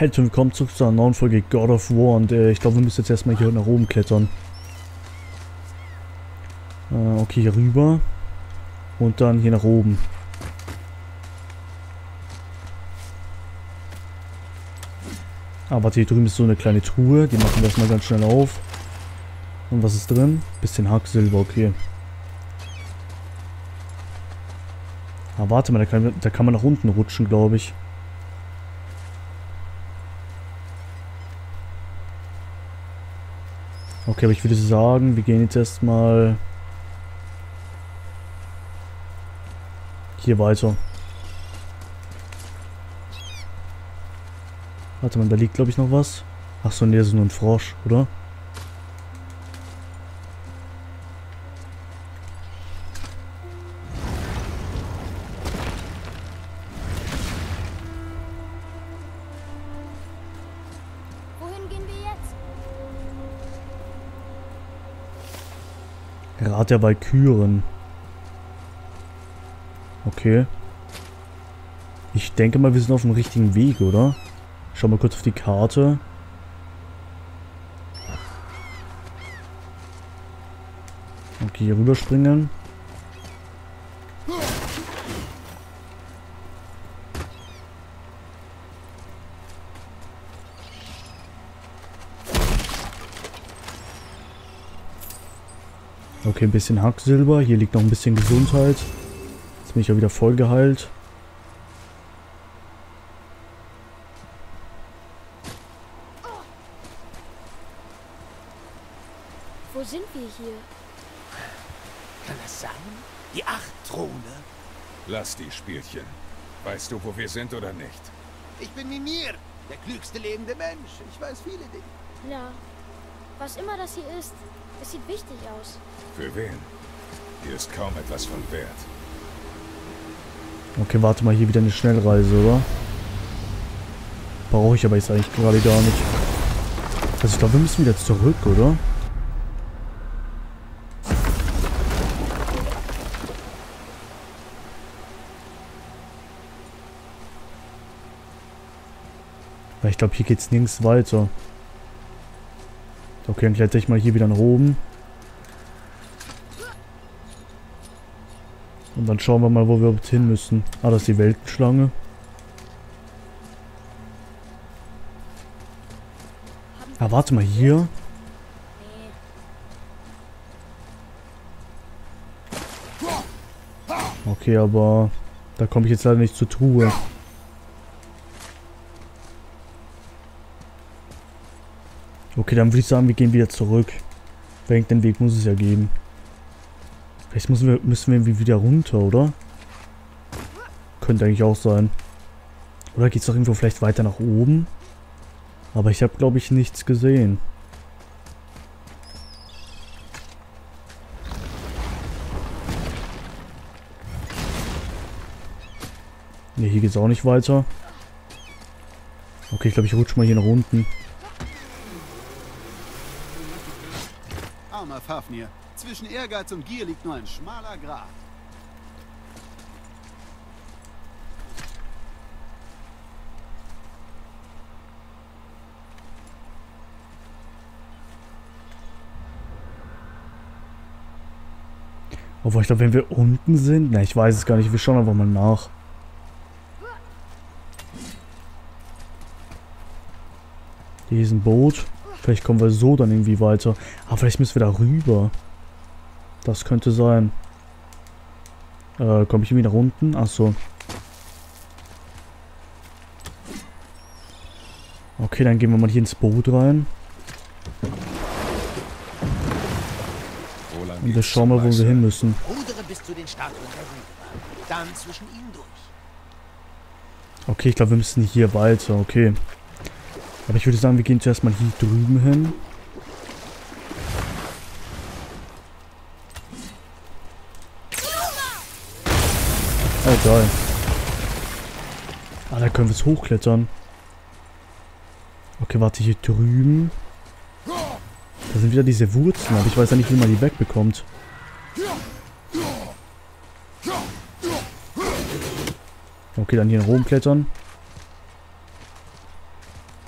Hey, und willkommen zurück zu einer neuen Folge God of War und ich glaube, wir müssen jetzt erstmal hier nach oben klettern. Okay, hier rüber und dann hier nach oben. Ah, warte, hier drüben ist so eine kleine Truhe, die machen wir erstmal ganz schnell auf. Und was ist drin? Bisschen Hacksilber, okay. Ah, warte mal, da kann man nach unten rutschen, glaube ich. Okay, aber ich würde sagen, wir gehen jetzt erstmal hier weiter. Warte mal, da liegt glaube ich noch was. Achso, ne, das ist nur ein Frosch, oder? Wohin gehen wir jetzt? Rat der Walküren. Okay. Ich denke mal, wir sind auf dem richtigen Weg, oder? Schau mal kurz auf die Karte. Okay, hier rüberspringen. Okay, ein bisschen Hacksilber. Hier liegt noch ein bisschen Gesundheit. Jetzt bin ich ja wieder voll geheilt. Wo sind wir hier? Kann das sein? Die Achtthrone? Lass die Spielchen. Weißt du, wo wir sind oder nicht? Ich bin Mimir, der klügste lebende Mensch. Ich weiß viele Dinge. Ja. Was immer das hier ist, es sieht wichtig aus. Für wen? Hier ist kaum etwas von Wert. Okay, warte mal, hier wieder eine Schnellreise, oder? Brauche ich aber jetzt eigentlich gerade gar nicht. Also ich glaube, wir müssen wieder zurück, oder? Weil ich glaube, hier geht es nirgends weiter. Okay, dann kletter ich mal hier wieder nach oben. Und dann schauen wir mal, wo wir überhaupt hin müssen. Ah, das ist die Weltenschlange. Ah, warte mal, hier. Okay, aber da komme ich jetzt leider nicht zur Truhe. Okay, dann würde ich sagen, wir gehen wieder zurück. Den Weg muss es ja geben. Vielleicht müssen wir irgendwie wieder runter, oder? Könnte eigentlich auch sein. Oder geht es doch irgendwo vielleicht weiter nach oben? Aber ich habe, glaube ich, nichts gesehen. Ne, hier geht es auch nicht weiter. Okay, ich glaube, ich rutsche mal hier nach unten. Armer Fafnir. Zwischen Ehrgeiz und Gier liegt nur ein schmaler Grat. Obwohl, ich glaube, wenn wir unten sind... Ne, ich weiß es gar nicht. Wir schauen einfach mal nach. Hier ist ein Boot. Vielleicht kommen wir so dann irgendwie weiter. Aber vielleicht müssen wir da rüber. Das könnte sein. Komme ich irgendwie nach unten? Achso. Okay, dann gehen wir mal hier ins Boot rein. Und wir schauen mal, wo wir hin müssen. Rudere bis zu den Statuen der Rüber. Dann zwischen ihnen durch. Okay, ich glaube, wir müssen hier weiter. Okay. Aber ich würde sagen, wir gehen zuerst mal hier drüben hin. Oh, geil. Ah, da können wir es hochklettern. Okay, warte, hier drüben. Da sind wieder diese Wurzeln, aber ich weiß ja nicht, wie man die wegbekommt. Okay, dann hier nach oben klettern.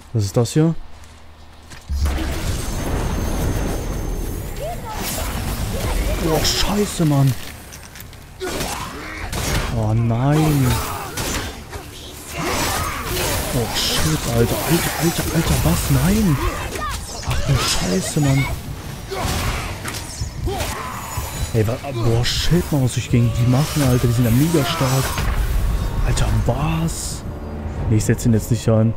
Was ist das hier? Oh, scheiße, Mann. Oh, nein. Oh, shit, Alter. Alter, was? Nein. Ach du Scheiße, Mann. Ey, boah, shit, Mann, was soll ich gegen die machen, Alter? Die sind ja mega stark. Alter, was? Nee, ich setze ihn jetzt nicht ein.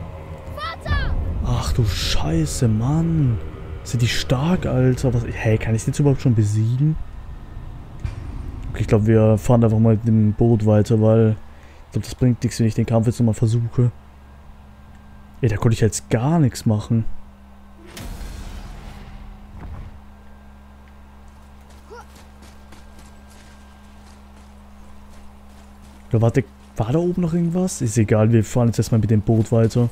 Ach du Scheiße, Mann. Sind die stark, Alter? Was? Hey, kann ich den jetzt überhaupt schon besiegen? Okay, ich glaube, wir fahren einfach mal mit dem Boot weiter, weil ich glaube, das bringt nichts, wenn ich den Kampf jetzt nochmal versuche. Ey, da konnte ich jetzt gar nichts machen. Oder warte, war da oben noch irgendwas? Ist egal, wir fahren jetzt erstmal mit dem Boot weiter.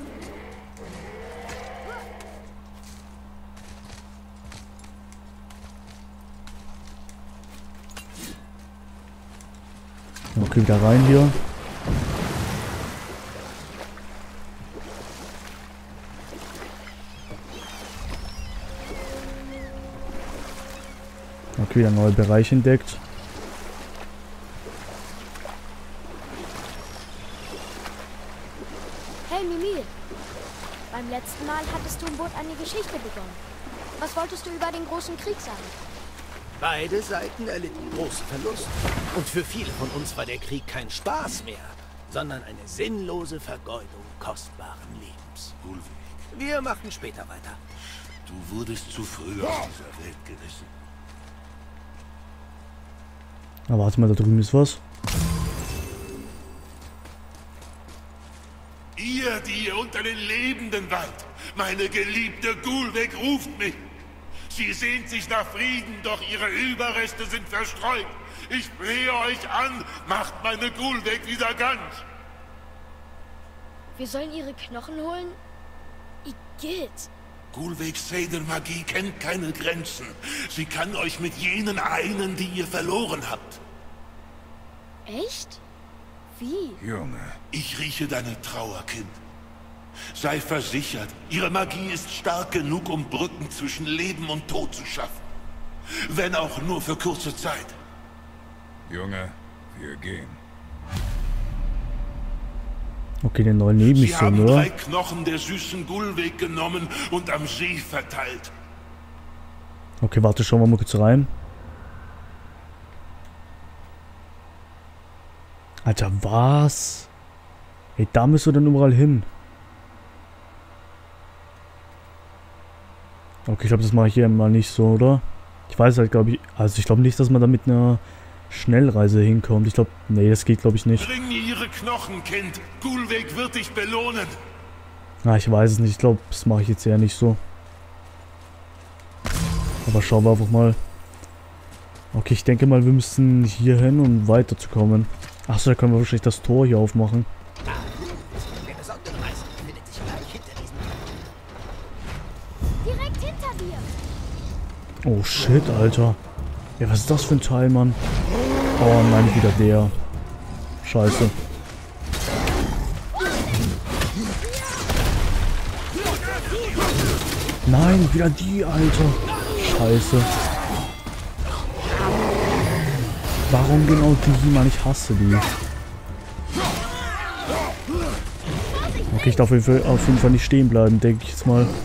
Okay, wieder rein hier. Okay, wieder ein neuer Bereich entdeckt. Hey Mimir, beim letzten Mal hattest du im Boot eine Geschichte begonnen. Was wolltest du über den großen Krieg sagen? Beide Seiten erlitten große Verluste. Und für viele von uns war der Krieg kein Spaß mehr, sondern eine sinnlose Vergeudung kostbaren Lebens. Gulweg, Wir machen später weiter. du wurdest zu früh aus dieser Welt gerissen. Aber warte mal, da drüben ist was. Ihr, die ihr unter den Lebenden wart, meine geliebte Gulweg ruft mich. Sie sehnt sich nach Frieden, doch ihre Überreste sind verstreut. Ich flehe euch an, macht meine Gulweg wieder ganz. Wir sollen ihre Knochen holen? Igitt. Gulwegs Seelenmagie kennt keine Grenzen. Sie kann euch mit jenen einen, die ihr verloren habt. Echt? Wie? Junge, Ich rieche deine Trauer, Kind. Sei versichert, ihre Magie ist stark genug, um Brücken zwischen Leben und Tod zu schaffen. Wenn auch nur für kurze Zeit. Junge, wir gehen. Okay, den neuen neben Sie mich so, haben oder? 3 Knochen der süßen Gulweg genommen und am See verteilt. Okay, warte, schauen wir mal kurz rein. Alter, was? Ey, da müssen wir dann überall hin. Okay, ich glaube, das mache ich hier mal nicht so, oder? Ich weiß halt, glaube ich... Also, ich glaube nicht, dass man da mit einer Schnellreise hinkommt. Ich glaube... Nee, das geht, glaube ich, nicht. Bring mir ihre Knochen, Kind. Gulweg wird dich belohnen. Na, ich weiß es nicht. Ich glaube, das mache ich jetzt eher nicht so. Aber schauen wir einfach mal. Okay, ich denke mal, wir müssen hier hin, um weiterzukommen. Achso, da können wir wahrscheinlich das Tor hier aufmachen. Der besondere Meister befindet sich gleich hinter diesem Direkt hinter dir. Oh shit, Alter. Ja, was ist das für ein Teil, Mann? Oh nein, wieder der. Scheiße. Nein, wieder die, Alter. Scheiße. Warum genau die, Mann? Ich hasse die. Okay, ich darf auf jeden Fall nicht stehen bleiben, denke ich jetzt mal.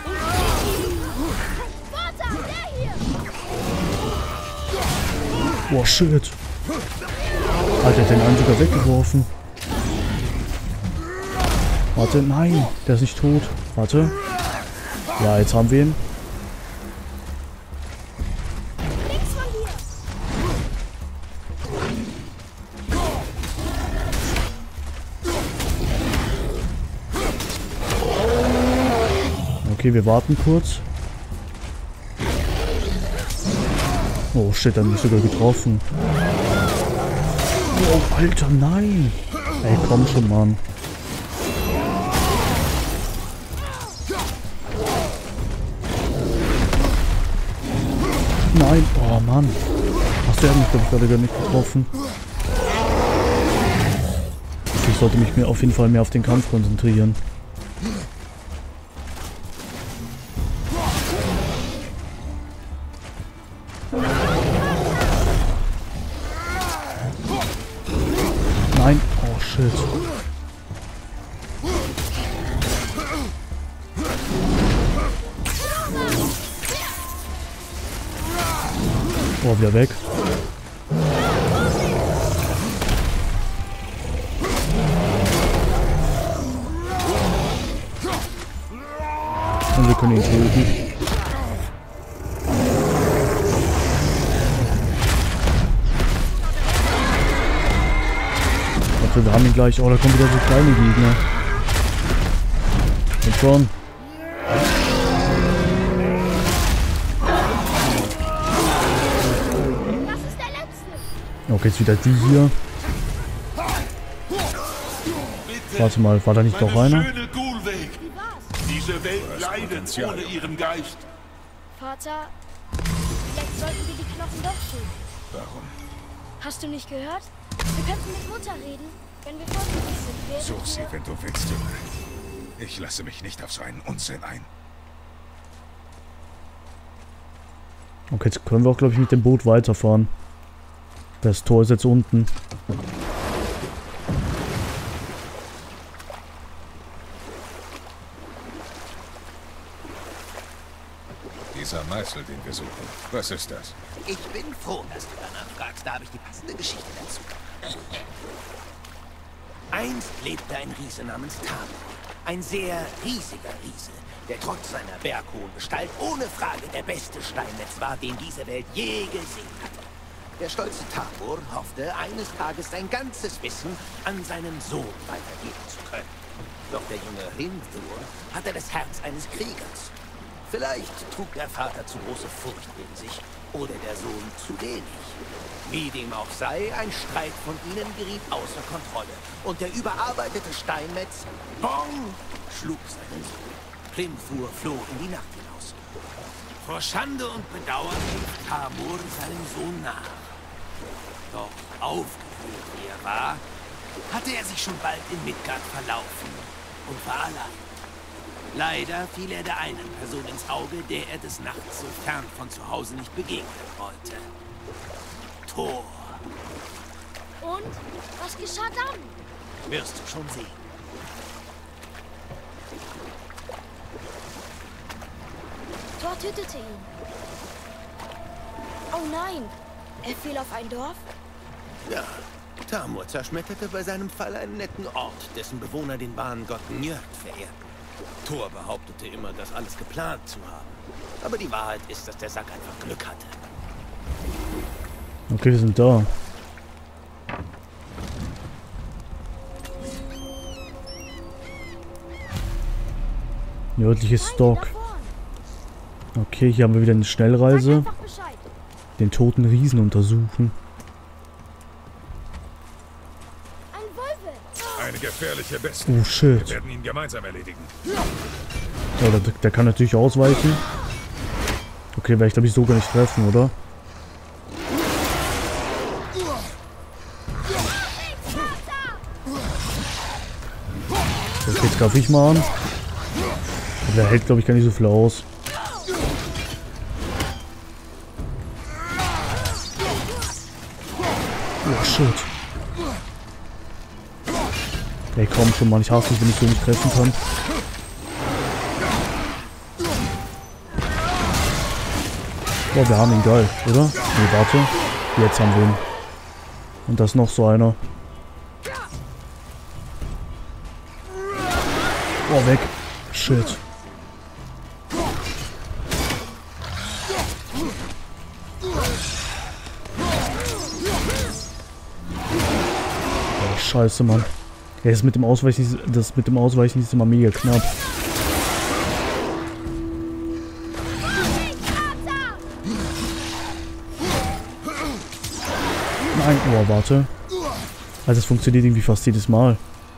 Boah, shit. Alter, hat den einen sogar weggeworfen. Warte, nein, der ist nicht tot. Warte. Ja, jetzt haben wir ihn. Okay, wir warten kurz. Oh shit, er hat mich sogar getroffen. Oh, Alter, nein. Ey, komm schon, Mann. Nein, oh Mann. Ach, der hat mich, glaube ich, gerade gar nicht getroffen. Ich sollte mich auf jeden Fall mehr auf den Kampf konzentrieren. Nein. Oh, shit. Oh, wieder weg. Und wir können ihn töten. Warte, wir haben ihn gleich. Oh, da kommen wieder so kleine Gegner. Und schon. Okay, jetzt wieder die hier. Warte mal, war da nicht noch einer? Schöne Gulweg. Diese Welt leidet ohne ihren Geist. Vater, vielleicht sollten wir die Knochen doch suchen. Warum? Hast du nicht gehört? Wir könnten mit Mutter reden, wenn wir vorsichtig sind. Such sie, wenn du willst, Junge. Ich lasse mich nicht auf so einen Unsinn ein. Okay, jetzt können wir auch, glaube ich, mit dem Boot weiterfahren. Das Tor ist jetzt unten. Dieser Meißel, den wir suchen. Was ist das? Ich bin froh, dass du danach fragst. Da habe ich die passende Geschichte dazu. Einst lebte ein Riese namens Tamur. Ein sehr riesiger Riese, der trotz seiner berghohen Gestalt ohne Frage der beste Steinmetz war, den diese Welt je gesehen hatte. Der stolze Tamur hoffte, eines Tages sein ganzes Wissen an seinen Sohn weitergeben zu können. Doch der junge Rindur hatte das Herz eines Kriegers. Vielleicht trug der Vater zu große Furcht in sich oder der Sohn zu wenig. Wie dem auch sei, ein Streit von ihnen geriet außer Kontrolle. Und der überarbeitete Steinmetz, Bong, schlug seinen Sohn. Klimfur floh in die Nacht hinaus. Vor Schande und Bedauern rief Tamur seinem Sohn nach. Doch aufgewühlt wie er war, hatte er sich schon bald in Midgard verlaufen und war allein. Leider fiel er der einen Person ins Auge, der er des Nachts so fern von zu Hause nicht begegnen wollte. Thor. Und? Was geschah dann? Wirst du schon sehen. Thor tötete ihn. Oh nein! Er fiel auf ein Dorf? Ja, Tamur zerschmetterte bei seinem Fall einen netten Ort, dessen Bewohner den wahren Gott Njörd verehrten. Thor behauptete immer, das alles geplant zu haben. Aber die Wahrheit ist, dass der Sack einfach Glück hatte. Okay, wir sind da. Nördliches Dock. Okay, hier haben wir wieder eine Schnellreise. Den toten Riesen untersuchen. Ein Wolfe! Eine gefährliche Bestie. Oh shit. Wir werden ihn gemeinsam erledigen. Ja, der kann natürlich ausweichen. Okay, werde ich glaube ich so gar nicht treffen, oder? Okay, jetzt greife ich mal an. Der hält glaube ich gar nicht so viel aus. Oh shit. Ey, komm schon, Mann. Ich hasse es, wenn ich so nicht treffen kann. Boah, wir haben ihn, geil, oder? Nee, warte. Jetzt haben wir ihn. Und da ist noch so einer. Boah, weg. Shit. Oh, scheiße, Mann. Ja, das mit dem Ausweichen ist immer mega knapp. Nein, oh, warte. Also es funktioniert irgendwie fast jedes Mal.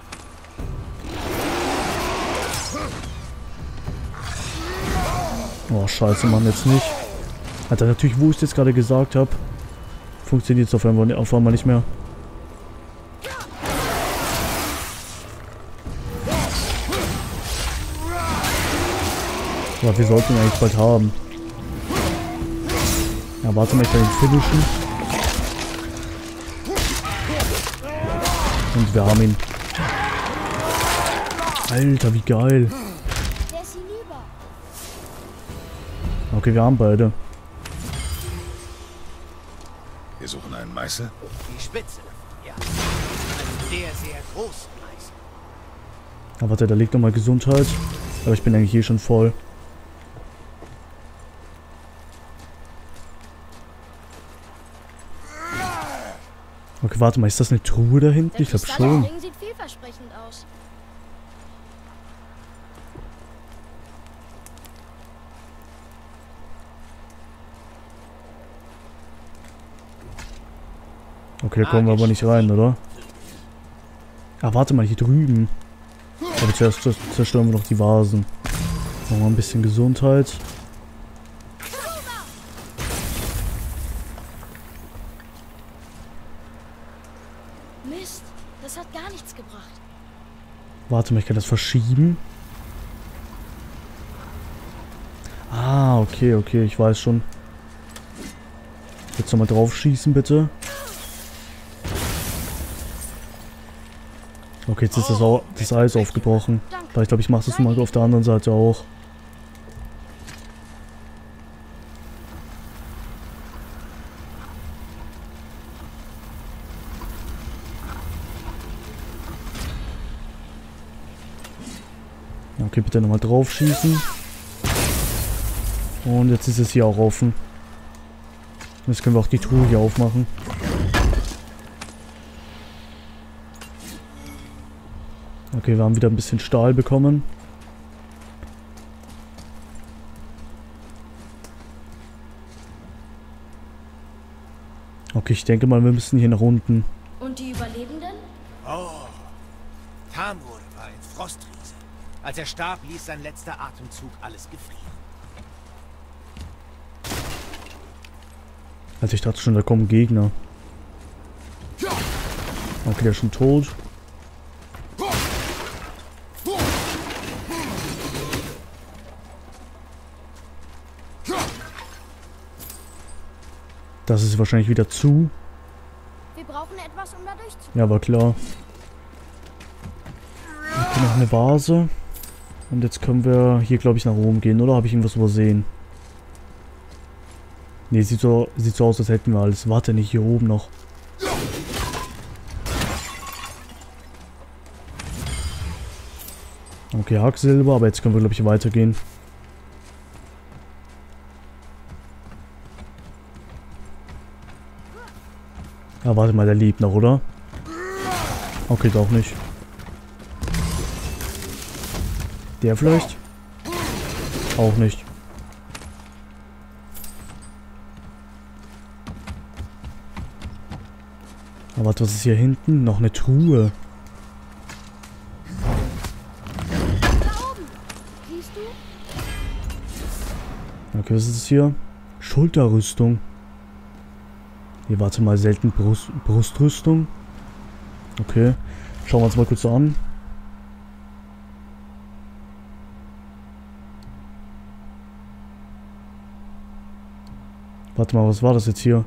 Oh, scheiße, Mann, jetzt nicht. Alter, natürlich, wo ich es jetzt gerade gesagt habe, funktioniert es auf einmal nicht mehr. Aber wir sollten ihn eigentlich bald haben. Ja, warte mal, ich kann ihn finishen. Und wir haben ihn. Alter, wie geil. Der ist hinüber. Okay, wir haben beide. Wir suchen einen Meißel. Die Spitze, ja. Einen sehr, sehr großen Meißel. Aber warte, da liegt nochmal Gesundheit. Aber ich bin eigentlich eh schon voll. Okay, warte mal, ist das eine Truhe da hinten? Der Ich glaube schon. Kristallring sieht vielversprechend aus. Okay, da kommen wir aber nicht rein, oder? Ah, warte mal, hier drüben. Aber zuerst zerstören wir noch die Vasen. Machen wir ein bisschen Gesundheit. Mist, das hat gar nichts gebracht. Warte mal, ich kann das verschieben. Ah, okay, okay, ich weiß schon. Jetzt nochmal drauf schießen, bitte. Okay, jetzt ist das Eis aufgebrochen. Aber ich glaube, ich mache das mal auf der anderen Seite auch. Okay, bitte nochmal drauf schießen. Und jetzt ist es hier auch offen. Jetzt können wir auch die Truhe hier aufmachen. Okay, wir haben wieder ein bisschen Stahl bekommen. Okay, ich denke mal, wir müssen hier nach unten. Und die Überlebenden? Oh, Tamur war ein Frostriese. Als er starb, ließ sein letzter Atemzug alles gefrieren. Also ich dachte schon, da kommen Gegner. Okay, der ist schon tot. Das ist wahrscheinlich wieder zu. Wir brauchen etwas, um da durchzukommen. Ja, war klar. Okay, noch eine Vase. Und jetzt können wir hier, glaube ich, nach oben gehen. Oder habe ich irgendwas übersehen? Ne, sieht so aus, als hätten wir alles. Warte, nicht hier oben noch. Okay, Hacksilber, aber jetzt können wir, glaube ich, weitergehen. Ah, warte mal, der lebt noch, oder? Okay, doch nicht. Der vielleicht? Auch nicht. Aber warte, was ist hier hinten? Noch eine Truhe. Da oben. Siehst du? Okay, was ist es hier? Schulterrüstung. Hier, warte mal, selten Brustrüstung. Okay. Schauen wir uns mal kurz an. Warte mal, was war das jetzt hier?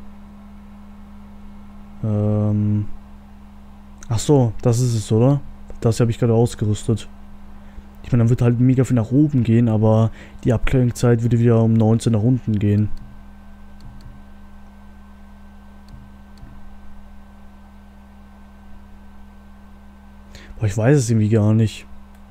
Ach so, das ist es, oder? Das habe ich gerade ausgerüstet. Ich meine, dann wird halt mega viel nach oben gehen, aber die Abklärungszeit würde wieder um 19 nach unten gehen. Aber ich weiß es irgendwie gar nicht.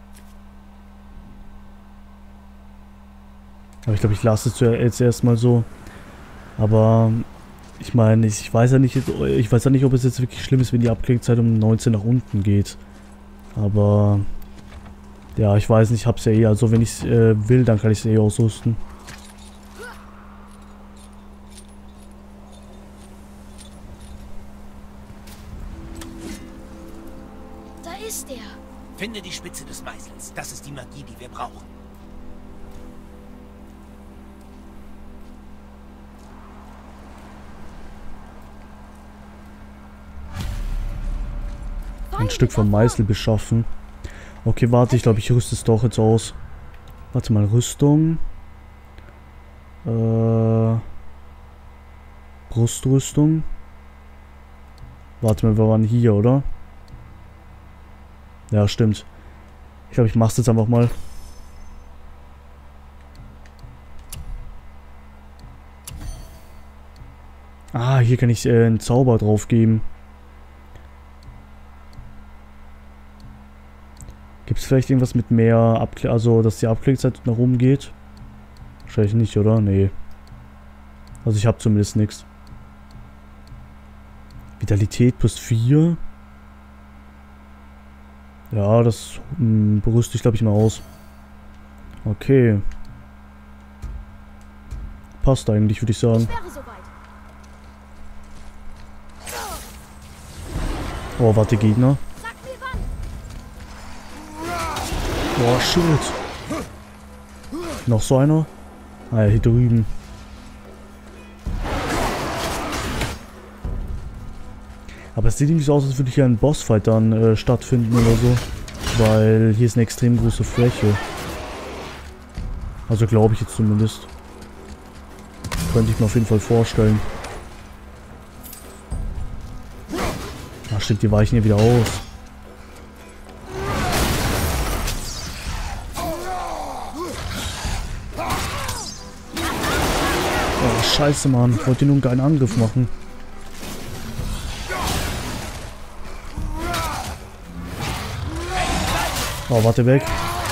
Aber ich glaube, ich lasse es jetzt erstmal so. Aber ich meine, ich weiß ja nicht, ob es jetzt wirklich schlimm ist, wenn die Abklärungszeit um 19 nach unten geht. Aber ja, ich weiß nicht, ich hab's ja eh. Also wenn ich es will, dann kann ich es eh ausrüsten. Da ist er. Finde die Spitze des Meißels. Das ist die Magie, die wir brauchen. Ein Stück vom Meißel beschaffen. Okay, warte, ich glaube, ich rüste es doch jetzt aus. Warte mal, Rüstung. Brustrüstung. Warte mal, wir waren hier, oder? Ja, stimmt. Ich glaube, ich mach's jetzt einfach mal. Ah, hier kann ich einen Zauber drauf geben. Gibt es vielleicht irgendwas mit mehr also dass die Abklingzeit nach oben geht? Wahrscheinlich nicht, oder? Nee. Also ich habe zumindest nichts. Vitalität plus 4. Ja, das berüste ich, glaube ich, mal aus. Okay. Passt eigentlich, würde ich sagen. Oh, warte, Gegner. Oh, shit. Noch so einer? Ah ja, hier drüben. Aber es sieht irgendwie so aus, als würde hier ein Bossfight dann stattfinden oder so. Weil hier ist eine extrem große Fläche. Also glaube ich jetzt zumindest. Könnte ich mir auf jeden Fall vorstellen. Ach stimmt, die weichen hier wieder aus. Oh, scheiße, Mann. Ich wollte nur einen geilen Angriff machen. Oh, warte weg.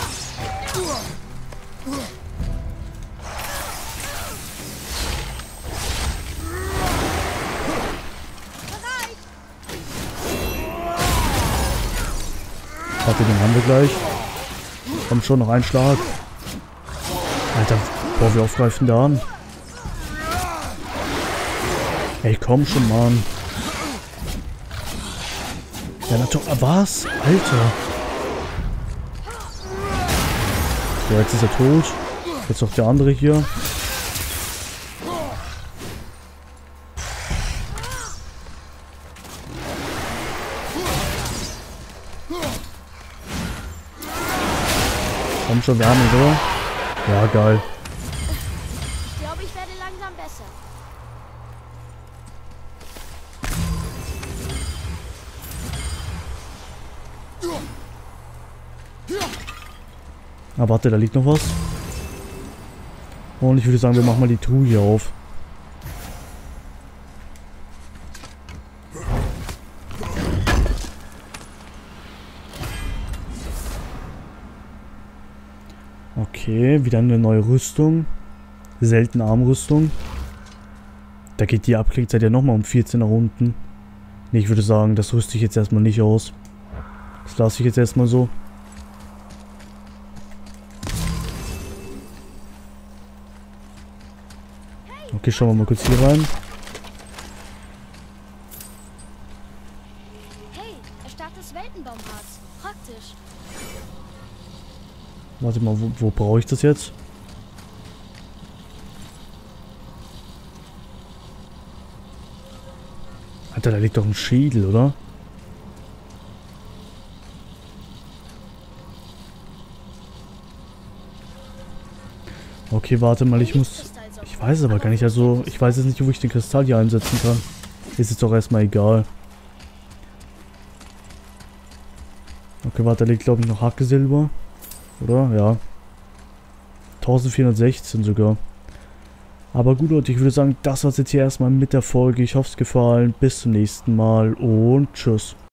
Warte, den haben wir gleich. Kommt schon, noch ein Schlag. Alter, boah, wie oft greifen da an? Ey, komm schon, Mann. Ja, natürlich. Was? Alter. So, jetzt ist er tot. Jetzt noch der andere hier. Komm schon, wir haben ihn, oder? Ja, geil. Ich glaube, ich werde langsam besser. Ah, warte, da liegt noch was. Und ich würde sagen, wir machen mal die Truhe hier auf. Okay, wieder eine neue Rüstung. Seltene Armrüstung. Da geht die Abklingzeit ja nochmal um 14 nach unten. Nee, ich würde sagen, das rüste ich jetzt erstmal nicht aus. Das lasse ich jetzt erstmal so. Okay, schauen wir mal kurz hier rein. Hey, erstarktes Weltenbaumharz. Praktisch. Warte mal, wo brauche ich das jetzt? Alter, da liegt doch ein Schädel, oder? Okay, warte mal, ich muss... Ich weiß es aber gar nicht, also ich weiß jetzt nicht, wo ich den Kristall hier einsetzen kann. Ist jetzt doch erstmal egal. Okay, warte, da liegt glaube ich noch Hackesilber. Oder? Ja. 1416 sogar. Aber gut, Leute, ich würde sagen, das war's jetzt hier erstmal mit der Folge. Ich hoffe, es gefallen. Bis zum nächsten Mal und tschüss.